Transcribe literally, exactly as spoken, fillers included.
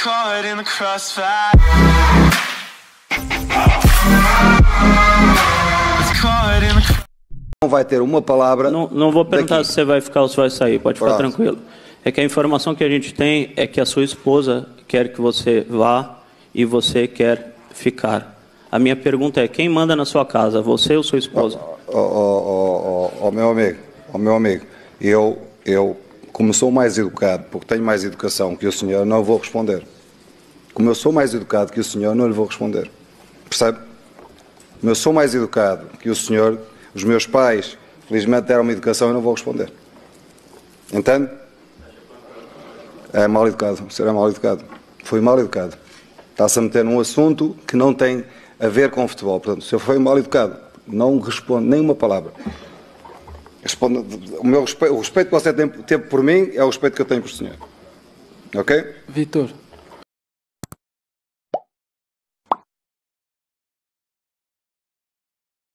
caught in the crossfire. It's caught in the... Não vai ter uma palavra. Não, não vou perguntar daqui. se você vai ficar ou se vai sair, pode ficar Pronto. tranquilo. É que a informação que a gente tem é que a sua esposa quer que você vá e você quer ficar. A minha pergunta é, quem manda na sua casa, você ou sua esposa? Ó, ó, ó, ó, meu amigo, ó, meu amigo, eu, eu, como sou mais educado, porque tenho mais educação que o senhor, não vou responder. Como eu sou mais educado que o senhor, não lhe vou responder. Percebe? Como eu sou mais educado que o senhor, os meus pais, felizmente, deram uma educação e não vou responder. Entende? É mal educado, o senhor é mal educado. Foi mal educado. Está-se a meter num assunto que não tem a ver com futebol. Portanto, o senhor foi mal educado. Não responde nem uma palavra. Responde, o, meu respeito, o respeito que você tem, teve por mim é o respeito que eu tenho por o senhor. Ok? Vitor.